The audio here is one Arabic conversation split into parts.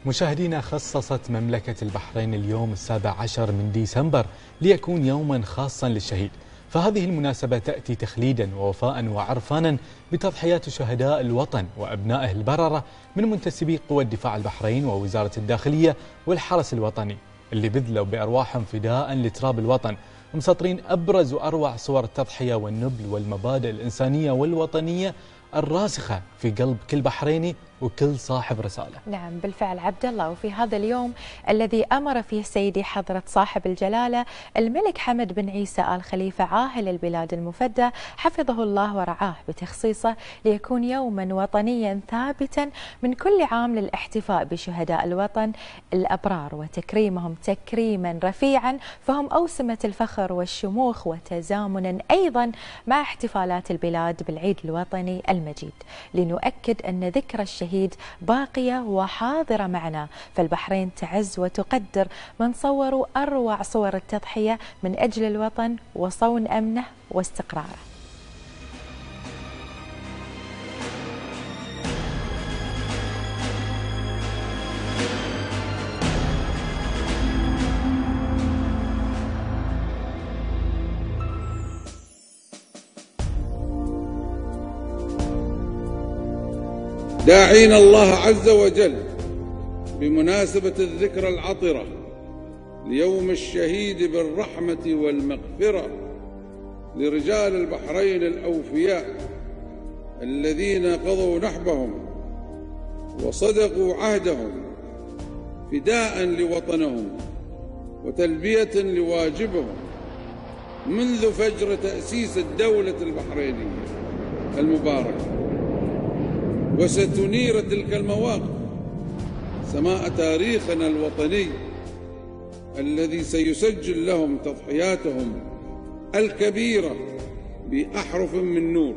مشاهدينا، خصصت مملكة البحرين اليوم 17 من ديسمبر ليكون يوما خاصا للشهيد. فهذه المناسبة تأتي تخليدا ووفاء وعرفانا بتضحيات شهداء الوطن وأبنائه البررة من منتسبي قوى الدفاع البحرين ووزارة الداخلية والحرس الوطني اللي بذلوا بأرواحهم فداء لتراب الوطن، مسطرين أبرز وأروع صور التضحية والنبل والمبادئ الإنسانية والوطنية الراسخة في قلب كل بحريني وكل صاحب رسالة. نعم بالفعل عبد الله، وفي هذا اليوم الذي أمر فيه سيدي حضرة صاحب الجلالة الملك حمد بن عيسى آل خليفة عاهل البلاد المفدى حفظه الله ورعاه بتخصيصه ليكون يوما وطنيا ثابتا من كل عام للاحتفاء بشهداء الوطن الأبرار وتكريمهم تكريما رفيعا، فهم أوسمة الفخر والشموخ وتزامنا أيضا مع احتفالات البلاد بالعيد الوطني المجيد، لنؤكد أن ذكرى الشهيد باقية وحاضرة معنا. فالبحرين تعز وتقدر من صوروا أروع صور التضحية من أجل الوطن وصون أمنه واستقراره. داعين الله عز وجل بمناسبة الذكرى العطرة ليوم الشهيد بالرحمة والمغفرة لرجال البحرين الأوفياء الذين قضوا نحبهم وصدقوا عهدهم فداء لوطنهم وتلبية لواجبهم منذ فجر تأسيس الدولة البحرينية المباركة. وستنير تلك المواقف سماء تاريخنا الوطني الذي سيسجل لهم تضحياتهم الكبيرة بأحرف من نور.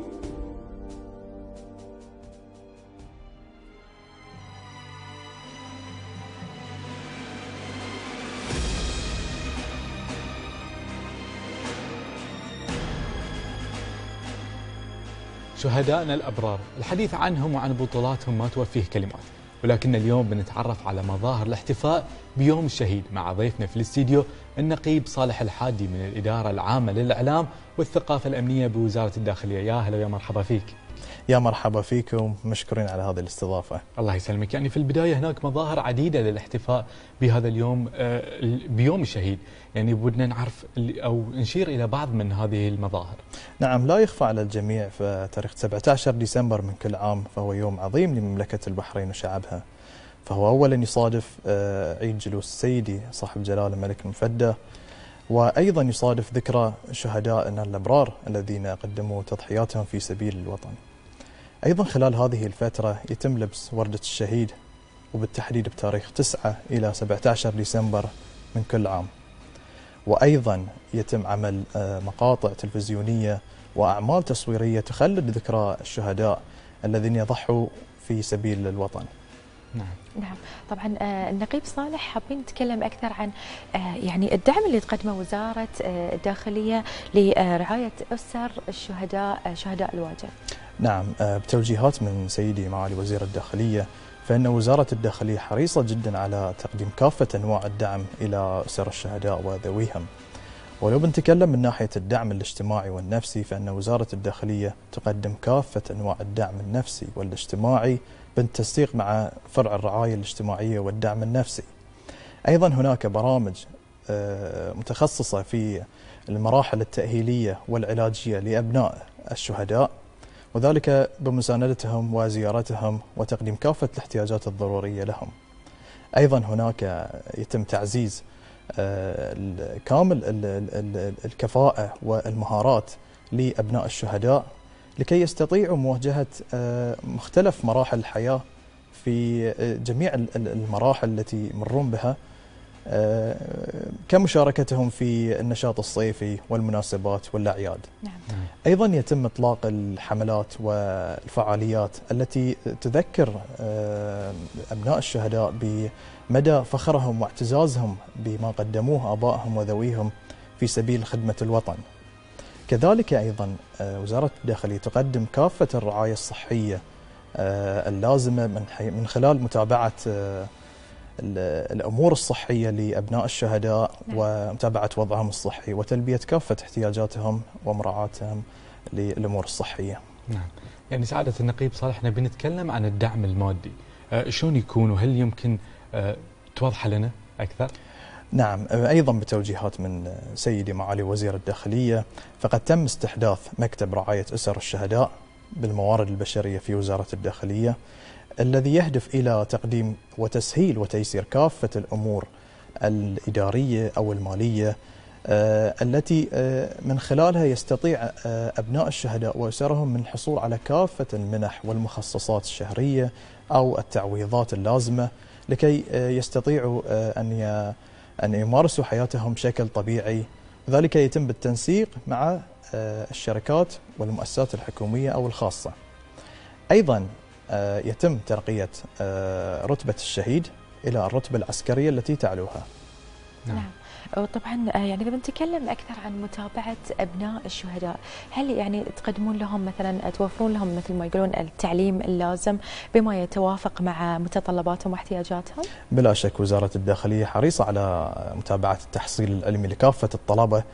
شهدائنا الأبرار، الحديث عنهم وعن بطولاتهم ما توفيه كلمات، ولكن اليوم بنتعرف على مظاهر الاحتفاء بيوم الشهيد مع ضيفنا في الاستديو النقيب صالح الحادي من الإدارة العامة للإعلام والثقافة الأمنية بوزارة الداخلية. يا هلا ويا مرحبا فيك. يا مرحبا فيكم، مشكورين على هذه الاستضافة. الله يسلمك. يعني في البداية هناك مظاهر عديدة للاحتفاء بهذا اليوم بيوم الشهيد، يعني بدنا نعرف أو نشير إلى بعض من هذه المظاهر. نعم، لا يخفى على الجميع فتاريخ 17 ديسمبر من كل عام فهو يوم عظيم لمملكة البحرين وشعبها. فهو أولا يصادف عيد جلوس سيدي صاحب الجلالة الملك المفدى، وأيضا يصادف ذكرى شهدائنا الأبرار الذين قدموا تضحياتهم في سبيل الوطن. أيضا خلال هذه الفترة يتم لبس وردة الشهيد، وبالتحديد بتاريخ 9 إلى 17 ديسمبر من كل عام. وأيضا يتم عمل مقاطع تلفزيونية وأعمال تصويرية تخلد ذكرى الشهداء الذين يضحوا في سبيل الوطن. نعم طبعا. النقيب صالح، حابين نتكلم أكثر عن يعني الدعم اللي تقدمه وزارة الداخلية لرعاية أسر الشهداء شهداء الواجب. نعم، بتوجيهات من سيدي معالي وزير الداخلية، فإن وزارة الداخلية حريصة جدا على تقديم كافة أنواع الدعم إلى أسر الشهداء وذويهم. ولو بنتكلم من ناحية الدعم الاجتماعي والنفسي، فإن وزارة الداخلية تقدم كافة أنواع الدعم النفسي والاجتماعي بالتنسيق مع فرع الرعاية الاجتماعية والدعم النفسي. أيضا هناك برامج متخصصة في المراحل التأهيلية والعلاجية لأبناء الشهداء، وذلك بمساندتهم وزيارتهم وتقديم كافة الاحتياجات الضرورية لهم. أيضا هناك يتم تعزيز كامل الكفاءة والمهارات لأبناء الشهداء لكي يستطيعوا مواجهة مختلف مراحل الحياة في جميع المراحل التي يمرون بها، كمشاركتهم في النشاط الصيفي والمناسبات والأعياد. نعم. أيضا يتم إطلاق الحملات والفعاليات التي تذكر أبناء الشهداء بمدى فخرهم واعتزازهم بما قدموه آبائهم وذويهم في سبيل خدمة الوطن. كذلك أيضا وزارة الداخلية تقدم كافة الرعاية الصحية اللازمة من خلال متابعة الأمور الصحية لأبناء الشهداء ومتابعة وضعهم الصحي وتلبية كافة احتياجاتهم ومراعاتهم للأمور الصحية. نعم. يعني سعادة النقيب صالح، نبي نتكلم عن الدعم المادي، شلون يكون وهل يمكن توضح لنا أكثر؟ نعم، أيضا بتوجيهات من سيدي معالي وزير الداخلية فقد تم استحداث مكتب رعاية أسر الشهداء بالموارد البشرية في وزارة الداخلية، الذي يهدف إلى تقديم وتسهيل وتيسير كافة الأمور الإدارية أو المالية التي من خلالها يستطيع أبناء الشهداء وأسرهم من الحصول على كافة المنح والمخصصات الشهرية أو التعويضات اللازمة لكي يستطيعوا أن يمارسوا حياتهم بشكل طبيعي. ذلك يتم بالتنسيق مع الشركات والمؤسسات الحكومية أو الخاصة. أيضا يتم ترقية رتبة الشهيد إلى الرتبة العسكرية التي تعلوها. نعم. وطبعا يعني إذا بنتكلم أكثر عن متابعة أبناء الشهداء، هل يعني تقدمون لهم مثلا، توفرون لهم مثل ما يقولون التعليم اللازم بما يتوافق مع متطلباتهم واحتياجاتهم؟ بلا شك وزارة الداخلية حريصة على متابعة التحصيل العلمي لكافة الطلبة،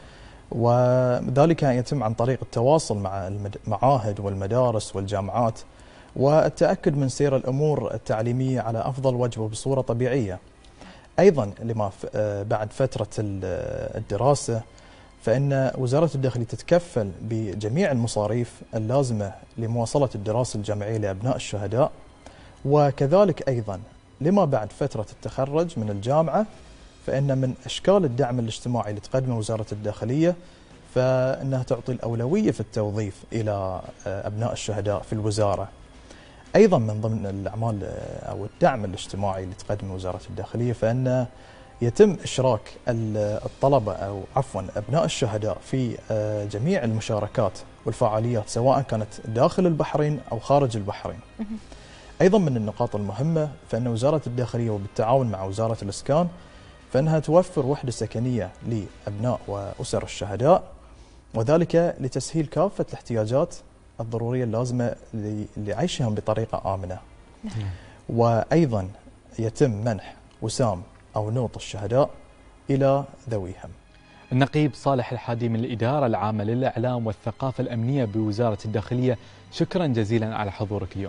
وذلك يتم عن طريق التواصل مع المعاهد والمدارس والجامعات والتأكد من سير الأمور التعليمية على أفضل وجه وبصورة طبيعية. أيضا لما بعد فترة الدراسة فإن وزارة الداخلية تتكفل بجميع المصاريف اللازمة لمواصلة الدراسة الجامعية لأبناء الشهداء، وكذلك أيضا لما بعد فترة التخرج من الجامعة فإن من أشكال الدعم الاجتماعي اللي تقدمه وزارة الداخلية فإنها تعطي الأولوية في التوظيف إلى أبناء الشهداء في الوزارة. أيضا من ضمن الأعمال أو الدعم الاجتماعي اللي تقدمه وزارة الداخلية فإن يتم إشراك الطلبة أو عفوا أبناء الشهداء في جميع المشاركات والفعاليات سواء كانت داخل البحرين أو خارج البحرين. أيضا من النقاط المهمة فإن وزارة الداخلية وبالتعاون مع وزارة الإسكان فإنها توفر وحدة سكنية لأبناء وأسر الشهداء، وذلك لتسهيل كافة الاحتياجات الضرورية اللازمة لعيشهم بطريقة آمنة. وأيضا يتم منح وسام أو نوط الشهداء إلى ذويهم. النقيب صالح الحادي من الإدارة العامة للإعلام والثقافة الأمنية بوزارة الداخلية، شكرا جزيلا على حضورك اليوم.